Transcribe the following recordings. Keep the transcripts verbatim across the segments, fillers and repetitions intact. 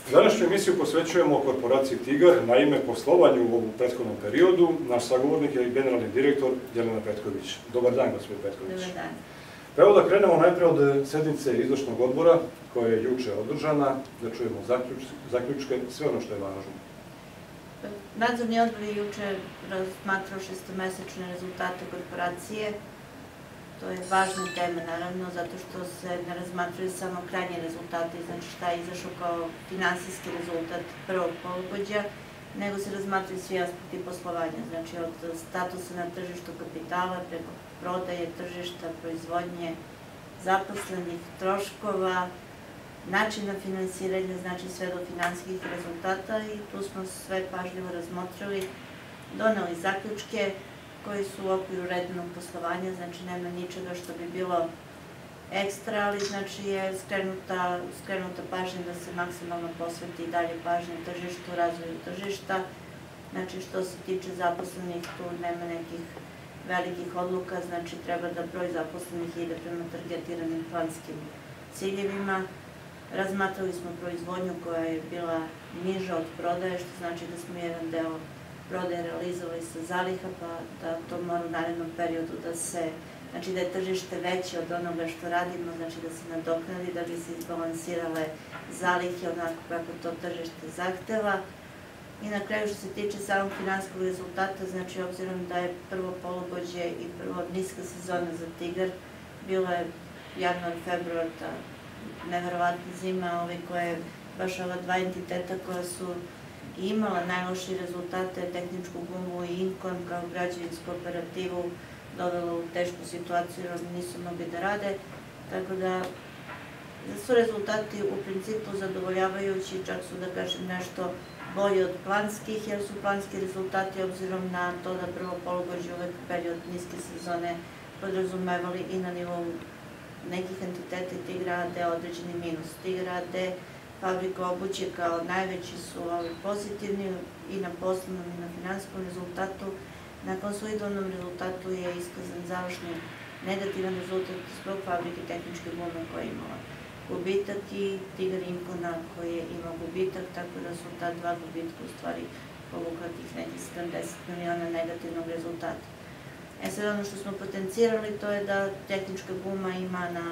Današnju emisiju posvećujemo korporaciji Tigar. Naime, poslovanju u ovom prethodnom periodu naš sagovornik je generalni direktor Jelena Petković. Dobar dan, gospodin Petković. Dobar dan. Evo da krenemo najpre od sednice izvršnog odbora koja je juče održana, da čujemo zaključke, sve ono što je važno. Nadzorni odbor je juče razmatrao šestomesečne rezultate korporacije. To je važna tema, naravno, zato što se ne razmatraju samo krajnje rezultate, znači šta je izašao kao finansijski rezultat prvog polugođa, nego se razmatraju svi aspekti poslovanja, znači od statusa na tržištu kapitala, preko prodaje, tržišta, proizvodnje, zaposlenih, troškova, načina finansiranja, znači sve do finansijskih rezultata, i tu smo sve pažljivo razmotrili, doneli zaključke koji su u okviru redovnog poslovanja, znači nema ničega što bi bilo ekstra, ali znači je skrenuta pažnja da se maksimalno posveti i dalje pažnje tržištu, razvoju tržišta. Znači što se tiče zaposlenih, tu nema nekih velikih odluka, znači treba da broj zaposlenih ide prema targetiranim planskim ciljevima. Razmatrali smo proizvodnju koja je bila niža od prodaje, što znači da smo jedan deo prodaje realizovali sa zaliha, pa da to mora u narednom periodu da se, znači da je tržište veće od onoga što radimo, znači da se nadoknadi, da bi se izbalansirale zalihe onako kako to tržište zahteva. I na kraju, što se tiče samog finansijskog rezultata, znači obzirom da je prvo polugođe i prvo niska sezona za Tigar, bilo je januar, februar, ta neverovatna zima, koja je baš ova dva entiteta koja su imala najlošije rezultate, tehničku gumu i Inkon kao građevinsku operativu dovela u tešku situaciju jer nisu mogli da rade, tako da su rezultati u principu zadovoljavajući, čak su da kažem nešto bolji od planskih, jer su planski rezultati obzirom na to da prvo polugođe uvek period niske sezone podrazumevali i na nivou nekih entiteta i Tigra A D određeni minus. Tigra A D fabrika obuće kao najveći su pozitivni i na poslovnom i na finansijskom rezultatu. Na konsolidovanom rezultatu je iskazan završni negativan rezultat zbog fabrike tehničke gume koja je imala gubitak i Tigar Inkona koji je imao gubitak, tako da su ta dva gubitka u stvari povukla tih nekih sedamdeset miliona negativnog rezultata. E sad ono što smo potencirali to je da tehnička guma ima na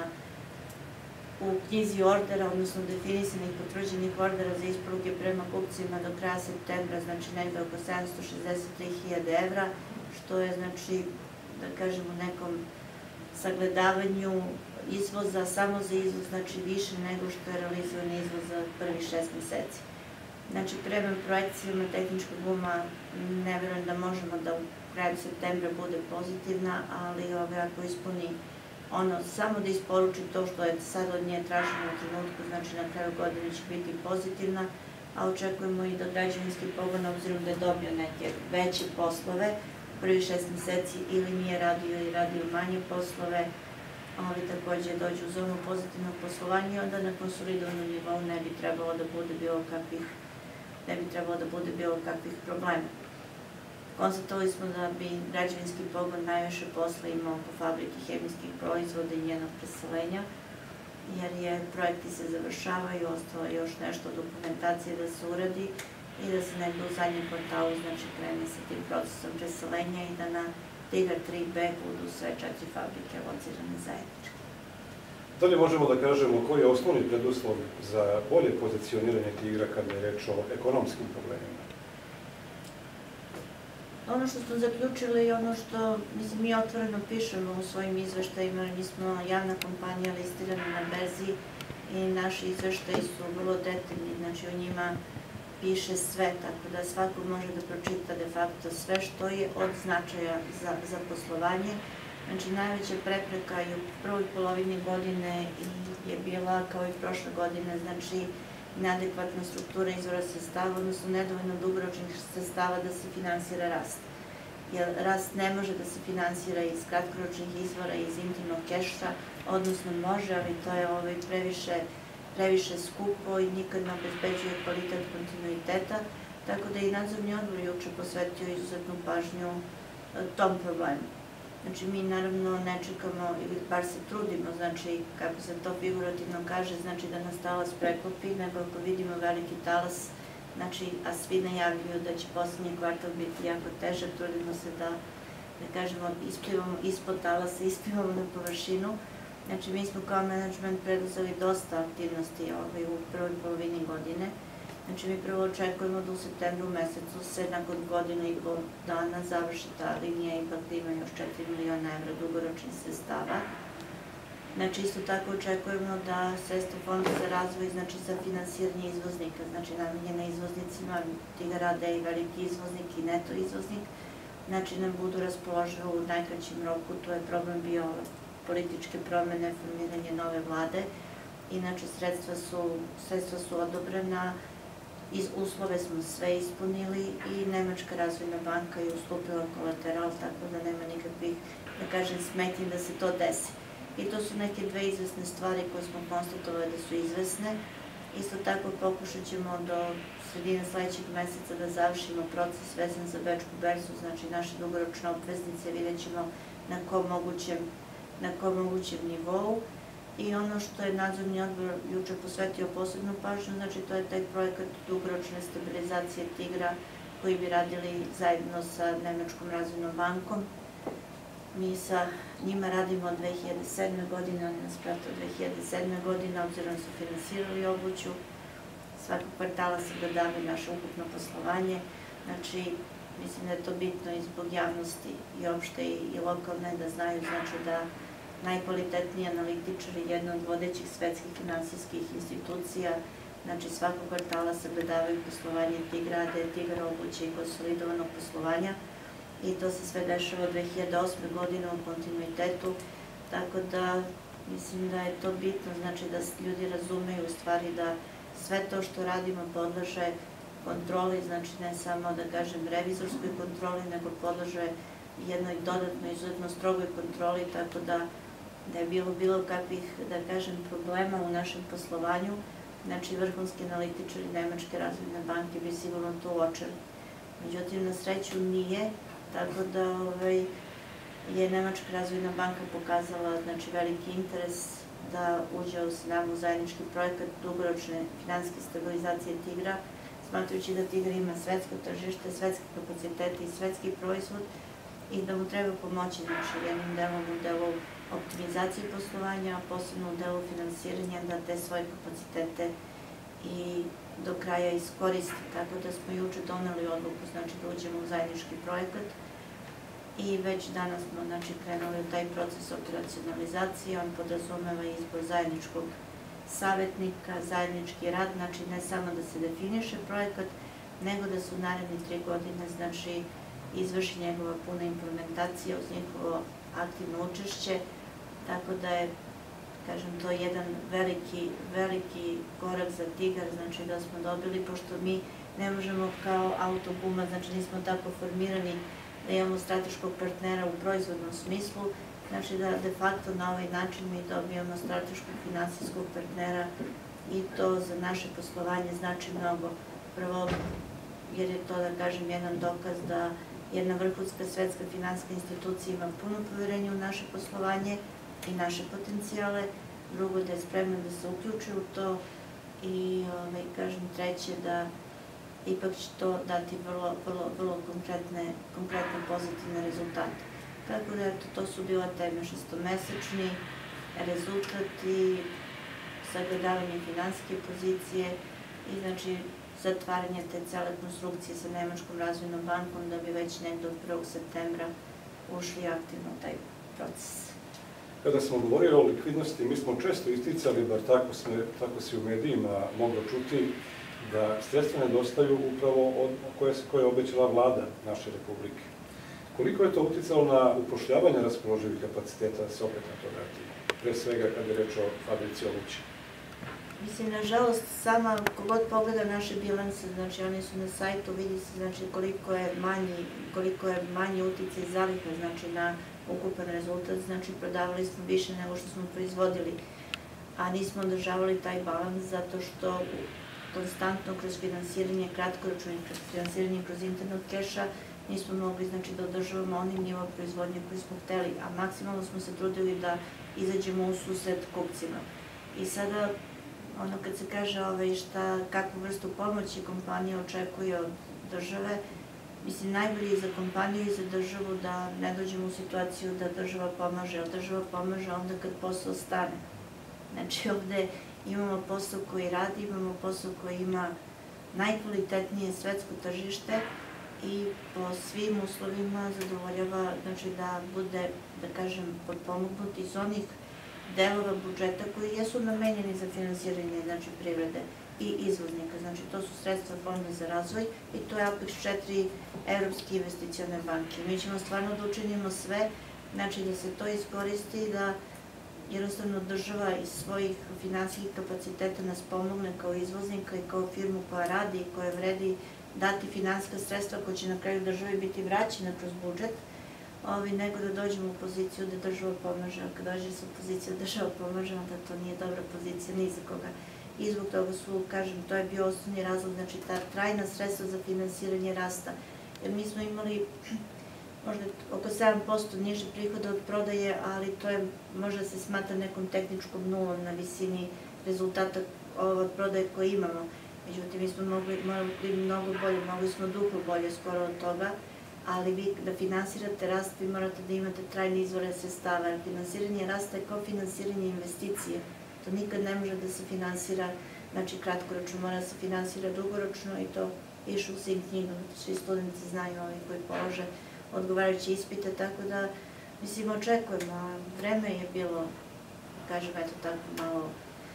u knjizi ordera, odnosno definisanih potvrđenih ordera za isporuke prema kupcima do kraja septembra, znači negde oko sedamsto šezdeset tri hiljade evra, što je, znači, da kažem, u nekom sagledavanju izvoza, samo za izvoz, znači više nego što je realizovan izvoz za prvih šest meseci. Znači, prema projekcijama tehnička guma ne verujem da možemo da u kraju septembra bude pozitivna, ali ako ispuni ono, samo da isporuči to što je sad od nje traženo u trenutku, znači na kraju godine će biti pozitivna, a očekujemo i da građevinski pogon, obzirom da je dobio neke veće poslove, prvi šest meseci ili nije radio ili radio manje poslove, ali takođe dođe u zonu pozitivnog poslovanja i onda na konsolidovanom nivou ne bi trebalo da bude bilo kakvih, ne bi trebalo da bude bilo kakvih problema. Konstatovali smo da bi građevinski pogon najviše posla imao po fabriki hemijskih proizvoda i njenog preselenja, jer je projekti se završavaju, ostalo još nešto dokumentacije da se uradi i da se negde u zadnjem kvartalu, znači, krene sa tim procesom preselenja i da na Tigar tri B budu sve četiri fabrike locirane zajednički. Da li možemo da kažemo koji je osnovni preduslov za bolje pozicioniranje Tigra kada je reč o ekonomskim problemima? Ono što smo zaključili i ono što, mislim, mi otvoreno pišemo u svojim izveštajima, mi smo javna kompanija listirana na berzi i naši izveštaji su vrlo detaljni, znači u njima piše sve, tako da svako može da pročita de facto sve što je od značaja za poslovanje. Znači, najveća prepreka i u prvoj polovini godine je bila, kao i prošle godine, znači, neadekvatna struktura izvora sredstava, odnosno nedovoljno dugoročnih sredstava da se finansira rast. Jer rast ne može da se finansira iz kratkoročnih izvora, iz intimnog keša, odnosno može, ali to je previše skupo i nikad ne obezbeđuje kvalitet kontinuiteta, tako da i nadzorni odbor juče posvetio izuzetnu pažnju tom problemu. Znači mi naravno ne čekamo ili bar se trudimo, znači kako se to figurativno kaže, znači da nas talas preklopi, nego ako vidimo veliki talas, znači, a svi najavljuju da će poslednji kvartal biti jako težak, trudimo se da, da kažemo, isplivamo ispod talasa, isplivamo na površinu. Znači mi smo kao menadžment preduzeli dosta aktivnosti ovaj, u prvoj polovini godine. Znači mi prvo očekujemo da u septembru mesecu se nakon godinu i pol dana završi ta linija, ipak da ima još četiri miliona evra dugoročnih sredstava. Znači isto tako očekujemo da sredstva Fonda za razvoj, znači za finansiranje izvoznika, znači namenjene izvoznicima, Tigar a d je i veliki izvoznik i neto izvoznik, znači nam budu raspoložive u najkraćem roku, to je problem bio političke promene, formiranje nove vlade. Inače, sredstva su, sredstva su odobrena, iz uslove smo sve ispunili i Nemačka razvojna banka je ustupila kolateral, tako da nema nikakvih, da kažem, smetnji da se to desi. I to su neke dve izvesne stvari koje smo konstatovali da su izvesne. Isto tako pokušat ćemo do sredine sledećeg meseca da završimo proces vezan za Bečku berzu, znači naše dugoročne obveznice, vidjet ćemo na kom mogućem, na kom mogućem nivou. I ono što je nadzorni odbor juče posvetio posebnu pažnju, znači to je taj projekat dugoročne stabilizacije Tigra koji bi radili zajedno sa Nemačkom razvojnom bankom. Mi sa njima radimo od dve hiljade sedme godine, oni nas prate od dve hiljade sedme godine, obzirom da su finansirali obuću. Svakog kvartala sagledavaju naše ukupno poslovanje. Znači, mislim da je to bitno i zbog javnosti i opšte i lokalne da znaju, znači da najkvalitetniji analitičari, jedna od vodećih svetskih finansijskih institucija, znači svakog kvartala sagledavaju poslovanje Tigra a d, Tigar obuće i konsolidovanog poslovanja. I to se sve dešava od dve hiljade osme godine u kontinuitetu, tako da mislim da je to bitno, znači da ljudi razumeju u stvari da sve to što radimo podleže kontroli, znači ne samo da kažem revizorskoj kontroli, nego podleže jednoj dodatnoj izuzetno strogoj kontroli, tako da da je bilo bilo kakvih, da kažem, problema u našem poslovanju, znači vrhunski analitičari Nemačke razvojne banke bi sigurno to uočili. Međutim, na sreću nije, tako da ovaj, je Nemačka razvojna banka pokazala znači, veliki interes da uđe s nama u zajednički projekat dugoročne finansijske stabilizacije Tigra, smatrajući da Tigar ima svetsko tržište, svetske kapacitete i svetski proizvod i da mu treba pomoći znači, jednim delom u delu optimizacije poslovanja, a posebno u delu finansiranja da te svoje kapacitete i do kraja iskoristi. Tako da smo juče doneli odluku znači, da uđemo u zajednički projekat i već danas smo znači, krenuli u taj proces operacionalizacije. On podrazumeva izbor zajedničkog savjetnika, zajednički rad, znači ne samo da se definiše projekat, nego da su naredni tri godine znači, izvrši njegova puna implementacija uz njihovo aktivno učešće, tako da je, kažem, to jedan veliki, veliki korak za Tigar, znači da smo dobili, pošto mi ne možemo kao autoguma, znači nismo tako formirani da imamo strateškog partnera u proizvodnom smislu, znači da de facto na ovaj način mi dobijamo strateškog finansijskog partnera i to za naše poslovanje znači mnogo. Prvo, jer je to, da kažem, jedan dokaz da jedna vrhunska svetska finansijska institucija ima puno poverenja u naše poslovanje i naše potencijale, drugo da je spremna da se uključi u to i, ovaj, kažem, treće da ipak će to dati vrlo, vrlo, vrlo konkretne, konkretne pozitivne rezultate. Tako da, eto, to su bila teme šestomesečni rezultat i sagledavanje finansijske pozicije i, znači, zatvaranje te cele konstrukcije sa Nemačkom razvojnom bankom da bi već negde od prvog septembra ušli aktivno u taj proces. Kada smo govorili o likvidnosti, mi smo često isticali, bar tako, sme, tako se u medijima moglo čuti, da sredstva nedostaju upravo od koje, koje je obećala vlada naše republike. Koliko je to uticalo na upošljavanje raspoloživih kapaciteta da se opet na to vrati? Pre svega kada je reč o fabrici obuće. Mislim, nažalost, sama kogod pogleda naše bilanse, znači oni su na sajtu, vidi se znači, koliko je manji, koliko je manji uticaj zaliha, znači na ukupan rezultat, znači prodavali smo više nego što smo proizvodili, a nismo održavali taj balans zato što konstantno kroz finansiranje kratkoročno i kroz finansiranje kroz internet keša nismo mogli znači, da održavamo onim nivo proizvodnje koji smo hteli, a maksimalno smo se trudili da izađemo u susret kupcima. I sada, ono kad se kaže ove, šta, kakvu vrstu pomoći kompanija očekuje od države, mislim, najbolje je za kompaniju i za državu da ne dođemo u situaciju da država pomaže, jer država pomaže onda kad posao stane. Znači, ovde imamo posao koji radi, imamo posao koji ima najkvalitetnije svetsko tržište i po svim uslovima zadovoljava, znači da bude, da kažem, potpomognut iz onih delova budžeta koji jesu namenjeni za finansiranje, znači, privrede i izvoznika. Znači, to su sredstva Fonda za razvoj i to je Apex četiri Evropske investicione banke. Mi ćemo stvarno da učinimo sve, znači da se to iskoristi i da jednostavno država iz svojih finansijskih kapaciteta nas pomogne kao izvoznika i kao firmu koja radi i koja vredi dati finansijska sredstva koja će na kraju državi biti vraćena kroz budžet, ovi, nego da dođemo u poziciju da država pomaže. A kad dođe sa pozicija da država pomaže, onda to nije dobra pozicija ni za koga. I zbog toga su, kažem, to je bio osnovni razlog, znači ta trajna sredstva za finansiranje rasta. Jer mi smo imali možda oko sedam posto niže prihoda od prodaje, ali to je, možda se smatra nekom tehničkom nulom na visini rezultata od prodaje koje imamo. Međutim, mi smo mogli, mogli mnogo bolje, mogli smo duplo bolje skoro od toga, ali vi da finansirate rast, vi morate da imate trajne izvore sredstava, jer finansiranje rasta je kao finansiranje investicije. To nikad ne može da se finansira, znači kratkoročno, mora da se finansira dugoročno i to piše u svim knjigama, svi studenti znaju ovi koji polože odgovarajuće ispite, tako da, mislim, očekujemo. Vreme je bilo, kažem, eto tako malo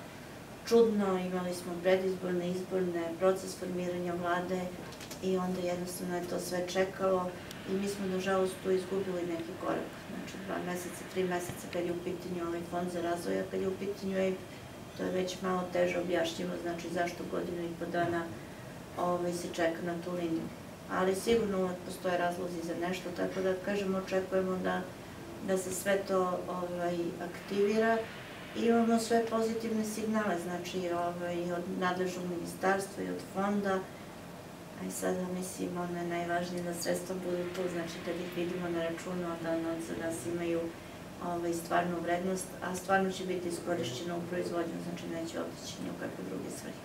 čudno, imali smo predizborne, izborne, proces formiranja vlade i onda jednostavno je to sve čekalo i mi smo, nažalost, tu izgubili neki korak. Znači, dva meseca, tri meseca kad je u pitanju ovaj fond za razvoj, a kad je u pitanju E I P, to je već malo teže objašnjivo, znači zašto godinu i po dana ovaj, se čeka na tu liniju. Ali sigurno uvek postoje razlozi za nešto, tako da, kažemo, očekujemo da, da se sve to ovaj, aktivira. I imamo sve pozitivne signale, znači ovaj, od nadležnog ministarstva i od fonda. A i sada, mislim, ono je najvažnije da sredstva budu tu, znači kad ih vidimo na računu, da ono za nas imaju ovaj, stvarnu vrednost, a stvarno će biti iskorišćeno u proizvodnju, znači neće otići ni u kakve druge svrhe.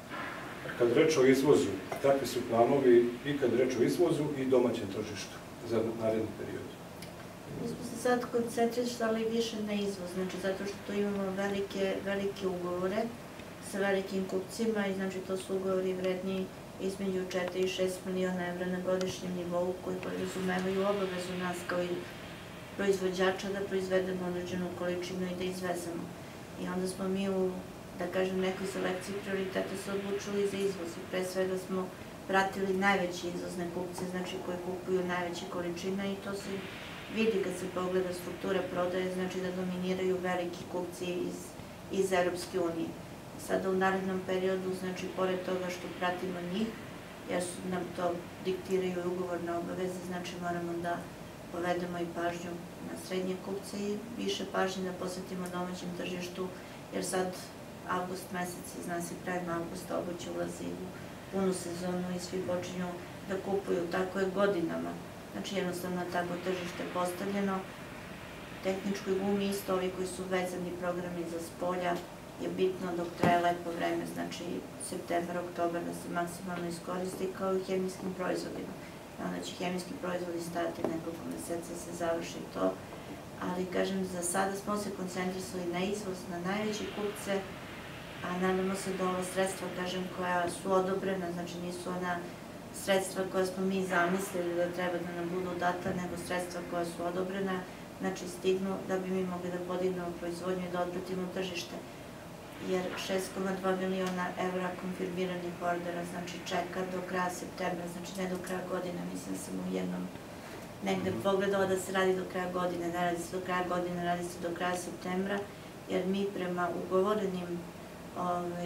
Kad reč o izvozu, kakvi su planovi i kad reč o izvozu i domaćem tržištu za naredni period? Mi smo se sad koncentrisali više na izvoz, znači zato što imamo velike, velike ugovore sa velikim kupcima i znači to su ugovori vredni između četiri i šest miliona evra na godišnjem nivou koji podrazumevaju obavezu nas kao i proizvođača da proizvedemo određenu količinu i da izvezemo. I onda smo mi u, da kažem, nekoj selekciji prioriteta se odlučili za izvoz i pre svega smo pratili najveće izvozne kupce, znači koji kupuju najveće količine i to se vidi kad se pogleda struktura prodaje, znači da dominiraju veliki kupci iz, iz Evropske unije. Sada u narednom periodu, znači pored toga što pratimo njih, jer su nam to diktiraju ugovorne obaveze, znači moramo da povedemo i pažnju na srednje kupce i više pažnje da posvetimo domaćem tržištu, jer sad avgust mesec, zna se krajem avgusta, obuće ulazi u punu sezonu i svi počinju da kupuju, tako je godinama. Znači jednostavno tako tržište postavljeno. Tehničkoj gumi isto, ovi koji su vezani programi za spolja, je bitno dok traje lepo vreme, znači septembar, oktobar da se maksimalno iskoristi kao i hemijskim proizvodima. Onda će hemijski proizvodi stajati nekoliko meseca se završi to, ali kažem, za sada smo se koncentrisali na izvoz, na najveće kupce, a nadamo se da ova sredstva, kažem, koja su odobrena, znači nisu ona sredstva koja smo mi zamislili da treba da nam budu data, nego sredstva koja su odobrena, znači stignu da bi mi mogli da podignemo proizvodnju i da odpratimo tržište. Jer šest zarez dva miliona evra konfirmiranih ordera, znači čeka do kraja septembra, znači ne do kraja godine, mislim sam u jednom negde pogledala da se radi do kraja godine, ne radi se do kraja godine, radi se do kraja septembra, jer mi prema ugovorenim Ovaj,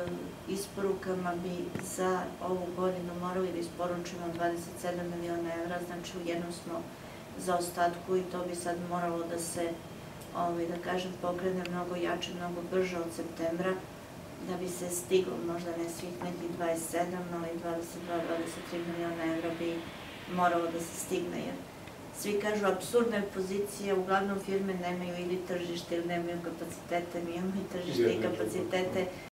isporukama bi za ovu godinu morali da isporučimo dvadeset sedam miliona evra, znači u jednom smo za ostatku i to bi sad moralo da se, ovaj, da kažem, pokrene mnogo jače, mnogo brže od septembra, da bi se stiglo, možda ne svih nekih dvadeset sedam, ali dvadeset dva do dvadeset tri miliona evra bi moralo da se stigne, jer svi kažu apsurdne pozicije, uglavnom firme nemaju ili tržište ili nemaju kapacitete, mi imamo i tržište i kapacitete,